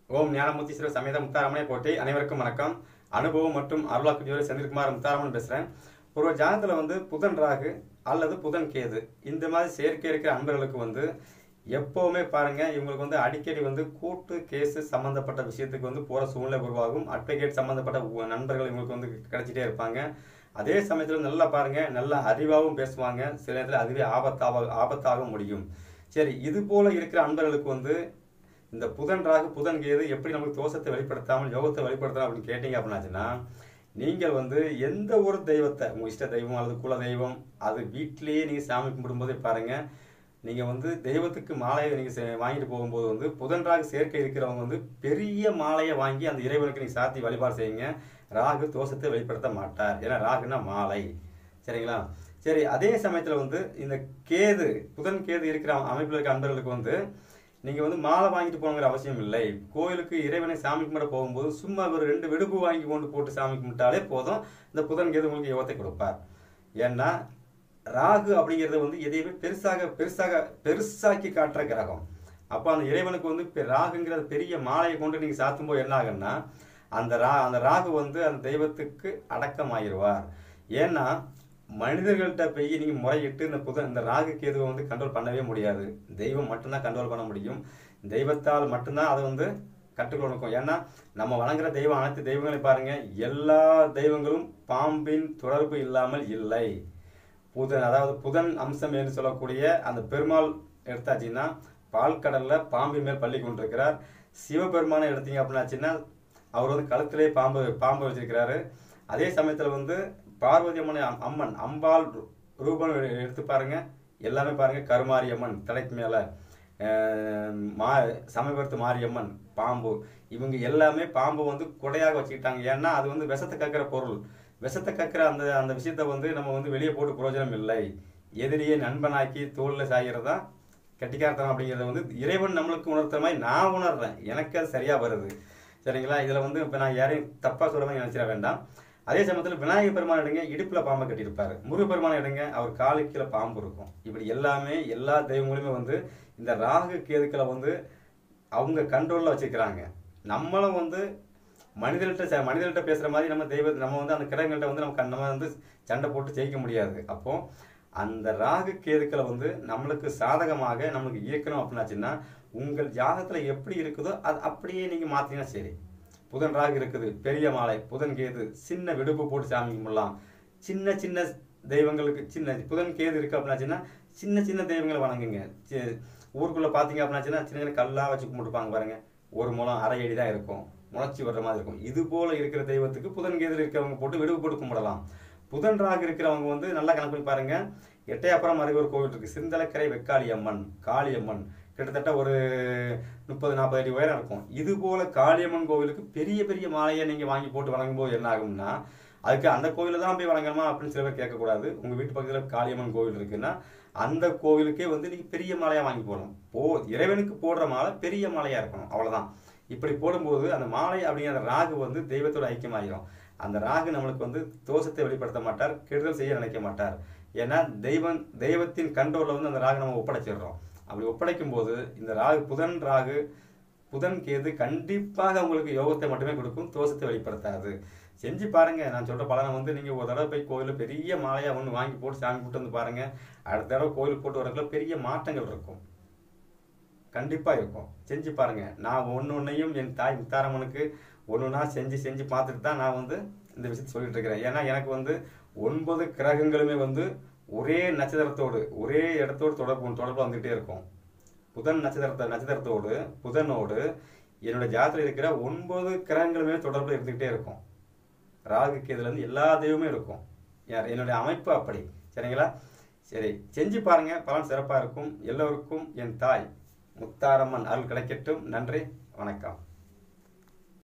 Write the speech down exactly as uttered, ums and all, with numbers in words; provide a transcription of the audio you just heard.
ஓம் ஞானமூர்த்தீஸ்வரர் சமேத முத்தாரமனை போட்டி. அனைவருக்கும் வணக்கம். அனுபவம் மற்றும் அருளாக்கு ஜோதி செந்தில்குமார் முத்தாரமன் பேசுகிறேன். ஒரு ஜாதகத்தில் வந்து புதன் ராகு அல்லது புதன் கேது இந்த மாதிரி சேர்க்கை இருக்கிற அன்பர்களுக்கு வந்து எப்போவுமே பாருங்க, இவங்களுக்கு வந்து அடிக்கடி வந்து கூட்டு கேஸு சம்மந்தப்பட்ட விஷயத்துக்கு வந்து போகிற சூழ்நிலை உருவாகும். அட்வொகேட் சம்மந்தப்பட்ட நண்பர்கள் இவங்களுக்கு வந்து கிடைச்சிட்டே இருப்பாங்க. அதே சமயத்தில் நல்லா பாருங்க, நல்ல அறிவாகவும் பேசுவாங்க. சில நேரத்தில் அதுவே ஆபத்தாக ஆபத்தாக முடியும். சரி, இது போல இருக்கிற அன்பர்களுக்கு வந்து இந்த புதன் ராகு புதன் கேது எப்படி நமக்கு தோஷத்தை வெளிப்படுத்தாமல் யோகத்தை வெளிப்படுத்தலாம் அப்படின்னு கேட்டீங்க அப்படின்னாச்சுன்னா, நீங்கள் வந்து எந்த ஒரு தெய்வத்தை, உங்கள் இஷ்ட தெய்வம் அல்லது குல தெய்வம், அது வீட்டிலேயே நீங்கள் சாமி கும்பிடும்போதே பாருங்க, நீங்கள் வந்து தெய்வத்துக்கு மாலையை நீங்கள் வாங்கிட்டு போகும்போது வந்து புதன் ராகு சேர்க்கை இருக்கிறவங்க வந்து பெரிய மாலையை வாங்கி அந்த இறைவனுக்கு நீங்கள் சாத்தி வழிபாடு செய்யுங்க. ராகு தோஷத்தை வெளிப்படுத்த மாட்டார். ஏன்னா ராகுனா மாலை. சரிங்களா? சரி, அதே சமயத்தில் வந்து இந்த கேது புதன் கேது இருக்கிற அமைப்பில் இருக்க அன்பர்களுக்கு வந்து நீங்கள் வந்து மாலை வாங்கிட்டு போகணுங்கிற அவசியம் இல்லை. கோயிலுக்கு இறைவனை சாமி கும்பிட போகும்போது சும்மா ஒரு ரெண்டு வெடுப்பு வாங்கி கொண்டு போட்டு சாமி கும்பிட்டாலே போதும், இந்த புதன் கேது உங்களுக்கு யோகத்தை கொடுப்பார். ஏன்னா ராகு அப்படிங்கிறத வந்து எதையுமே பெருசாக பெருசாக பெருசாக்கி காட்டுற கிரகம். அப்போ அந்த இறைவனுக்கு வந்து ராகுங்கிற பெரிய மாலையை கொண்டு நீங்கள் சாத்தும்போது என்ன ஆகுன்னா, அந்த ரா அந்த ராகு வந்து அந்த தெய்வத்துக்கு அடக்கமாகிடுவார். ஏன்னா மனிதர்கள்ட்ட போய் நீங்கள் முறையிட்டு இந்த புதன் இந்த ராகு கேதுவை வந்து கண்ட்ரோல் பண்ணவே முடியாது. தெய்வம் மட்டும்தான் கண்ட்ரோல் பண்ண முடியும். தெய்வத்தால் மட்டும்தான் அதை வந்து கற்றுக்கொடுக்கும். ஏன்னா நம்ம வணங்குற தெய்வம் அனைத்து தெய்வங்களையும் பாருங்க, எல்லா தெய்வங்களும் பாம்பின் தொடர்பு இல்லாமல் இல்லை. புதன் அதாவது புதன் அம்சம் என்று சொல்லக்கூடிய அந்த பெருமாள் எடுத்தாச்சுன்னா பால்கடல்ல பாம்பின் மேல் பள்ளி கொண்டிருக்கிறார். சிவபெருமானை எடுத்தீங்க அப்படின்னாச்சுன்னா அவர் வந்து கழுத்திலே பாம்பு பாம்பு வச்சிருக்கிறாரு. அதே சமயத்தில் வந்து பார்வதி அம்மன் அம்மன் அம்பாள் ரூபம் எடுத்து பாருங்க, எல்லாமே பாருங்க, கருமாரி அம்மன் தலைக்கு மேல, மா சமயபுரத்து மாரியம்மன் பாம்பு, இவங்க எல்லாமே பாம்பு வந்து கொடையாக வச்சுக்கிட்டாங்க. ஏன்னா அது வந்து விஷத்தை கக்கிற பொருள். விஷத்தை கக்கிற அந்த அந்த விஷயத்த வந்து நம்ம வந்து வெளியே போட்டு பிரயோஜனம் இல்லை. எதிரியை நண்பனாக்கி தோளில் சாகிறதா கட்டிக்காரத்தனம் அப்படிங்கிறத வந்து இறைவன் நம்மளுக்கு உணர்த்துற மாதிரி நான் உணர்றேன். எனக்கு அது சரியா வருது. சரிங்களா? இதில் வந்து இப்போ நான் யாரையும் தப்பாக சொல்ல மாதிரி நினைச்சிட வேண்டாம். அதே சமயத்தில் விநாயகர் பெருமான் எடுங்க, இடுப்பில் பாம்பை கட்டியிருப்பாரு. முருகப்பெருமான் எடுங்க, அவர் காலுக்கு கீழே பாம்பு இருக்கும். இப்படி எல்லாமே எல்லா தெய்வங்களுமே வந்து இந்த ராகு கேதுக்களை வந்து அவங்க கண்ட்ரோலில் வச்சுக்கிறாங்க. நம்மளும் வந்து மனிதர்கிட்ட மனிதர்கிட்ட பேசுகிற மாதிரி நம்ம தெய்வ நம்ம வந்து அந்த கிரகங்கள்ட்ட வந்து நம்ம நம்ம வந்து சண்டை போட்டு ஜெயிக்க முடியாது. அப்போ அந்த ராகு கேதுக்களை வந்து நம்மளுக்கு சாதகமாக நம்மளுக்கு இயக்கணும் அப்படின்னாச்சுன்னா, உங்கள் ஜாதகத்தில் எப்படி இருக்குதோ அது அப்படியே நீங்கள் மாற்றினா சரி. புதன் ராகு இருக்குது, பெரிய மாலை. புதன் கேது சின்ன விடுப்பு போட்டு சாமி கும்பிடலாம். சின்ன சின்ன தெய்வங்களுக்கு சின்ன புதன் கேது இருக்கு அப்படின்னாச்சுன்னா சின்ன சின்ன தெய்வங்களை வணங்குங்க. ஊருக்குள்ளே பார்த்தீங்க அப்படின்னாச்சுன்னா சின்ன சின்ன கல்லாக வச்சு கும்பிட்டுப்பாங்க பாருங்க, ஒரு முளம் அரை அடி தான் இருக்கும், முளைச்சி வர்ற மாதிரி இருக்கும். இது போல இருக்கிற தெய்வத்துக்கு புதன் கேது இருக்கிறவங்க போட்டு விடுப்பு போட்டு கும்பிடலாம். புதன் ராகு இருக்கிறவங்க வந்து நல்லா கணக்கு பண்ணி பாருங்க, எட்டையாப்புறம் அருகே ஒரு கோவில் இருக்கு, சிந்தலக்கரை வெக்காளி அம்மன் காளியம்மன், கிட்டத்தட்ட ஒரு முப்பது நாற்பது அடி உயரம் இருக்கும். இது போல காளியம்மன் கோவிலுக்கு பெரிய பெரிய மாலையை நீங்க வாங்கி போட்டு வணங்கும் போது என்ன ஆகும்னா, அதுக்கு அந்த கோவில தான் போய் வணங்கணுமா அப்படின்னு சில பேர் கேட்கக்கூடாது. உங்க வீட்டு பக்கத்தில் காளியம்மன் கோவில் இருக்குன்னா அந்த கோவிலுக்கே வந்து நீங்க பெரிய மாலையா வாங்கி போடணும். போ இறைவனுக்கு போடுற மாலை பெரிய மாலையா இருக்கணும், அவ்வளவுதான். இப்படி போடும்போது அந்த மாலை அப்படிங்கிற ராகு வந்து தெய்வத்தோட ஐக்கியமாயிரும். அந்த ராகு நம்மளுக்கு வந்து தோஷத்தை வெளிப்படுத்த மாட்டார், கெடுதல் செய்ய நினைக்க மாட்டார். ஏன்னா தெய்வம் தெய்வத்தின் கண்ட்ரோல்ல வந்து அந்த ராகு நம்ம ஒப்படைச்சிடுறோம். அப்படி ஒப்படைக்கும் போது இந்த ராகு புதன் ராகு புதன் கேது கண்டிப்பாக உங்களுக்கு யோகத்தை மட்டுமே கொடுக்கும், தோஷத்தை வெளிப்படுத்தாது. செஞ்சு பாருங்க. நான் சொல்ற பலனை வந்து நீங்க ஒரு தடவை போய் கோயிலில் பெரிய மாலையா ஒன்று வாங்கி போட்டு சாமி போட்டு வந்து பாருங்க, அடுத்த தடவை கோயில் போட்டு வரக்குள்ள பெரிய மாற்றங்கள் இருக்கும், கண்டிப்பா இருக்கும். செஞ்சு பாருங்க. நான் ஒன்று ஒன்றையும் என் தாய் முத்தாரம்மனுக்கு ஒன்று ஒன்றா செஞ்சு செஞ்சு பார்த்துட்டு தான் நான் வந்து இந்த விஷயத்தை சொல்லிட்டு இருக்கிறேன். ஏன்னா எனக்கு வந்து ஒன்பது கிரகங்களுமே வந்து ஒரே நட்சத்திரத்தோடு ஒரே இடத்தோடு தொடர்பு தொடர்பு வந்துகிட்டே இருக்கும். புதன் நட்சத்திரத்தை நட்சத்திரத்தோடு புதனோடு என்னோட ஜாதகத்தில் இருக்கிற ஒன்பது கிரகங்களுமே தொடர்பு இருந்துகிட்டே இருக்கும். ராகு கேதுலேருந்து எல்லா தெய்வமே இருக்கும். என்னுடைய அமைப்பு அப்படி. சரிங்களா? சரி, செஞ்சு பாருங்க, பலன் சிறப்பாக இருக்கும். எல்லோருக்கும் என் தாய் முத்தாரம்மன் அருள் கிடைக்கட்டும். நன்றி, வணக்கம்.